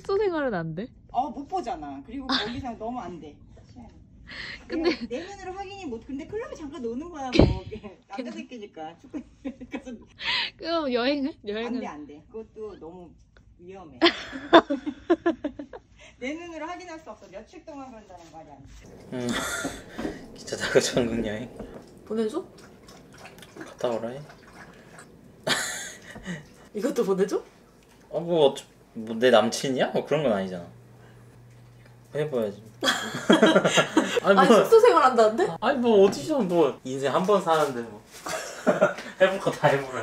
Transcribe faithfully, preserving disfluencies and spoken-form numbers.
숙소 생활은 안 돼? 어, 못 보잖아. 그리고 거기서 너무 안 돼. 근데 내, 내 눈으로 확인이 못. 근데 클럽에 잠깐 노는 거야 뭐. 남자들끼니까 축구 가서. 그럼 여행은? 여행은? 안돼 안돼. 그것도 너무 위험해. 내 눈으로 확인할 수 없어. 며칠 동안 그런다는 말이야. 응. 진짜 나가 전국 여행 보내줘? 갔다 오라 해. 이것도 보내줘? 어, 뭐, 뭐 내 남친이야? 뭐 그런 건 아니잖아. 해봐야지. 아니, 아니 뭐, 숙소 생활 한다는데? 아니 뭐 어디서 뭐 인생 한 번 사는데 뭐 해볼 거 다 해보라.